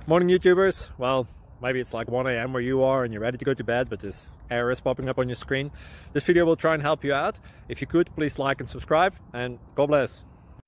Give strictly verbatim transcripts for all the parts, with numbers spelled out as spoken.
Morning YouTubers. Well, maybe it's like one A M where you are and you're ready to go to bed, but this error is popping up on your screen. This video will try and help you out. If you could, please like and subscribe, and God bless.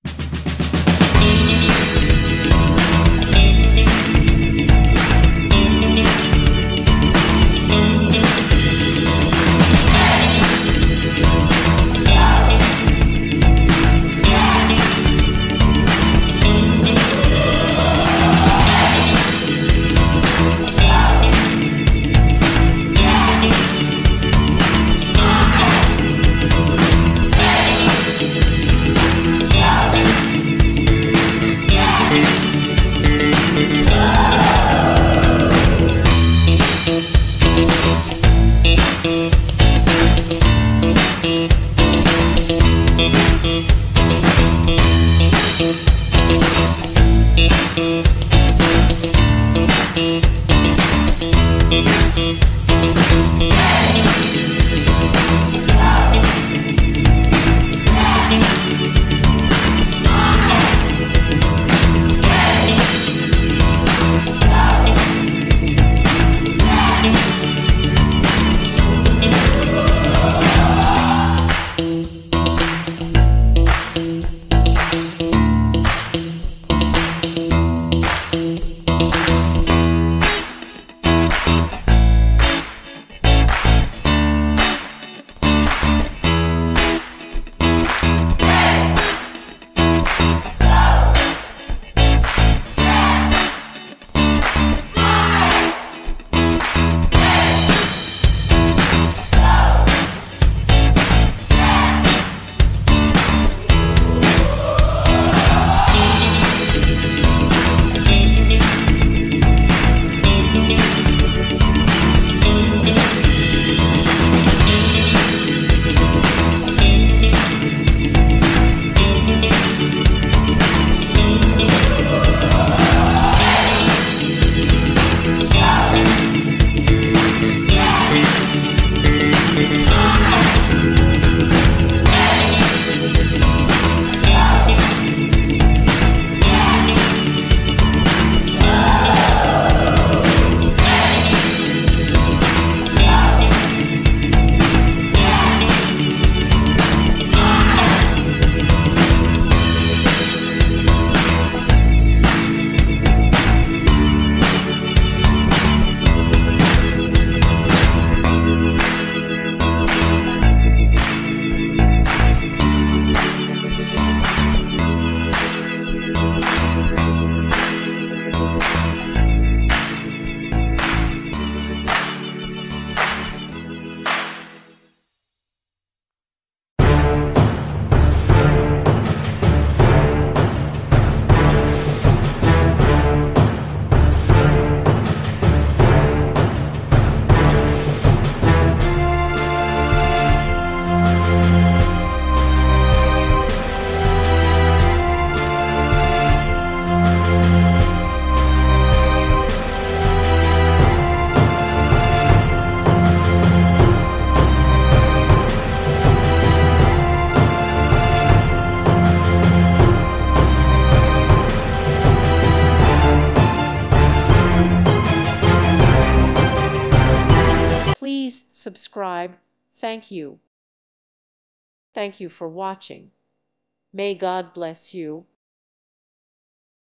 Please subscribe. Thank you. Thank you for watching. May God bless you.